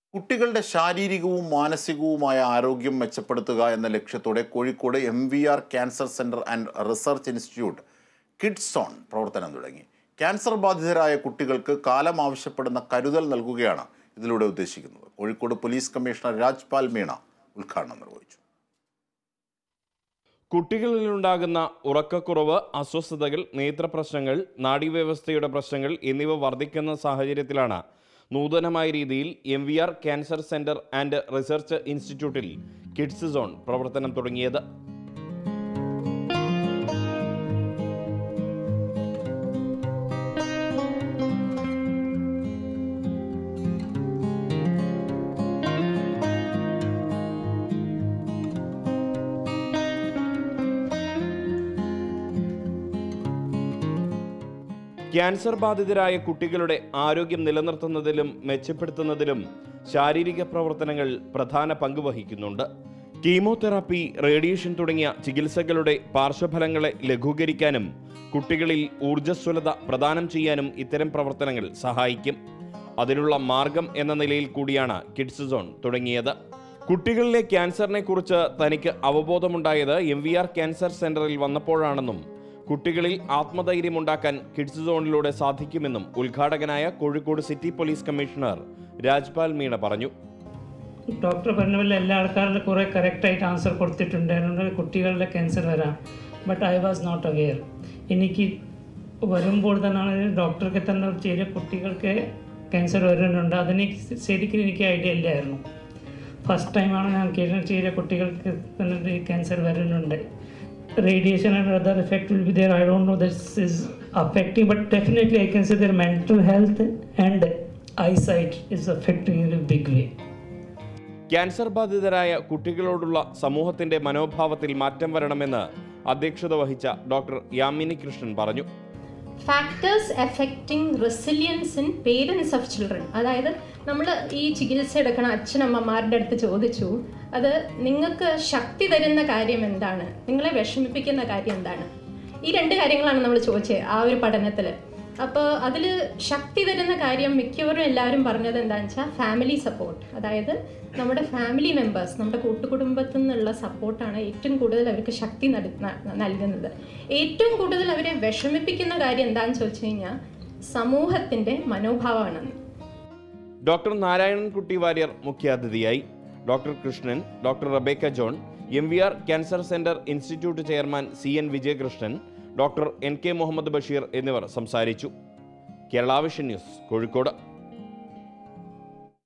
കുട്ടികളുടെ ശാരീരികവും മാനസികവുമായ ആരോഗ്യം മെച്ചപ്പെടുത്തുക എന്ന ലക്ഷ്യത്തോടെ Kozhikode MVR cancer centre and research institute kids zone പ്രവർത്തനം തുടങ്ങി. ക്യാൻസർ ബാധിതരായ കുട്ടികൾക്ക് കാലം ആവശ്യപ്പെടുന്ന കരുതൽ നൽകുകയാണ് ഇതിലൂടെ ഉദ്ദേശിക്കുന്നത്. കോഴിക്കോട് പോലീസ് കമ്മീഷണർ രാജ്പാൽ മീണ ഉദ്ഘാടനം നിർവഹിച്ചു. കുട്ടികളിലുണ്ടാകുന്ന ഉറക്കക്കുറവ്, അസ്വസ്ഥതകൾ, നേത്രപ്രശ്നങ്ങൾ, നാഡീവ്യവസ്ഥയുടെ പ്രശ്നങ്ങൾ എന്നിവ വർദ്ധിക്കുന്ന സാഹചര്യത്തിലാണ് നൂതനമായ രീതിയിൽ MVR cancer centre and research ഇൻസ്റ്റിറ്റ്യൂട്ടിൽ കിഡ്സ് സോൺ പ്രവർത്തനം തുടങ്ങിയത്. ക്യാൻസർ ബാധിതരായ കുട്ടികളുടെ ആരോഗ്യം നിലനിർത്തുന്നതിലും മെച്ചപ്പെടുത്തുന്നതിലും ശാരീരിക പ്രവർത്തനങ്ങൾ പ്രധാന പങ്ക് വഹിക്കുന്നുണ്ട്. കീമോതെറാപ്പി, റേഡിയേഷൻ തുടങ്ങിയ ചികിത്സകളുടെ പാർശ്വഫലങ്ങളെ ലഘൂകരിക്കാനും കുട്ടികളിൽ ഊർജ്ജസ്വലത പ്രദാനം ചെയ്യാനും ഇത്തരം പ്രവർത്തനങ്ങൾ സഹായിക്കും. അതിനുള്ള മാർഗം എന്ന നിലയിൽ കൂടിയാണ് കിഡ്സ് സോൺ തുടങ്ങിയത്. കുട്ടികളിലെ ക്യാൻസറിനെ കുറിച്ച് തനിക്ക് അവബോധമുണ്ടായത് MVR ക്യാൻസർ സെന്ററിൽ വന്നപ്പോഴാണെന്നും കുട്ടികളിൽ ആത്മധൈര്യമുണ്ടാക്കാൻ കിഡ്സ് സോണിലൂടെ സാധിക്കുമെന്നും ഉദ്ഘാടകനായ Kozhikode city police commissioner Rajpal Meena പറഞ്ഞു. ഡോക്ടർ പറഞ്ഞ പോലെ എല്ലാ ആൾക്കാരുടെ കുറേ കറക്റ്റായിട്ട് ആൻസർ കൊടുത്തിട്ടുണ്ടായിരുന്നു, കുട്ടികളുടെ ക്യാൻസർ വരാം. But I was not aware. എനിക്ക് വരുമ്പോൾ തന്നെയാണ് ഡോക്ടർക്ക് തന്നെ ചെയ്ത കുട്ടികൾക്ക് ക്യാൻസർ വരുന്നുണ്ട്. അതിന് ശരിക്കും എനിക്ക് ഐഡിയ ഇല്ലായിരുന്നു. ഫസ്റ്റ് ടൈമാണ് ഞാൻ ചെയ്ത കുട്ടികൾക്ക് തന്നെ ക്യാൻസർ വരുന്നുണ്ട്. Radiation and other effect will be there. I don't know this is affecting, but definitely I can say their mental health and eyesight is affecting in a big way. Cancer ബാധിതരായ കുട്ടികളോടുള്ള സമൂഹത്തിന്റെ മനോഭാവത്തിൽ മാറ്റം വരണമെന്ന് അധ്യക്ഷത വഹിച്ച doctor Yamini Krishnan പറഞ്ഞു. Factors affecting resilience in parents of children. അതായത് നമ്മൾ ഈ ചികിത്സ എടുക്കണ അച്ഛനമ്മമാരുടെ അടുത്ത് ചോദിച്ചു, അത് നിങ്ങൾക്ക് ശക്തി തരുന്ന കാര്യം എന്താണ്, നിങ്ങളെ വിഷമിപ്പിക്കുന്ന കാര്യം എന്താണ്? ഈ രണ്ട് കാര്യങ്ങളാണ് നമ്മൾ ചോദിച്ചത് ആ ഒരു പഠനത്തിൽ. അപ്പോൾ അതിൽ ശക്തി തരുന്ന കാര്യം മിക്കവരും എല്ലാവരും പറഞ്ഞത് എന്താണെന്ന് വെച്ചാൽ ഫാമിലി സപ്പോർട്ട്. അതായത് നമ്മുടെ ഫാമിലി മെമ്പേഴ്സ്, നമ്മുടെ കൂട്ടുകുടുംബത്തിൽ നിന്നുള്ള സപ്പോർട്ടാണ് ഏറ്റവും കൂടുതൽ അവർക്ക് ശക്തി നൽകുന്നത്. ഏറ്റവും കൂടുതൽ അവരെ വിഷമിപ്പിക്കുന്ന കാര്യം എന്താണെന്ന് ചോദിച്ചു കഴിഞ്ഞാൽ സമൂഹത്തിൻ്റെ മനോഭാവമാണ്. ഡോക്ടർ നാരായണൻകുട്ടി വാര്യർ മുഖ്യാതിഥിയായി. Doctor Krishnan, doctor Rebecca John, MVR cancer Centre Institute chairman CN Vijayakrishnan, doctor NK Muhammad Basheer എന്നിവർ സംസാരിച്ചു. Kerala Vision News, Kozhikode.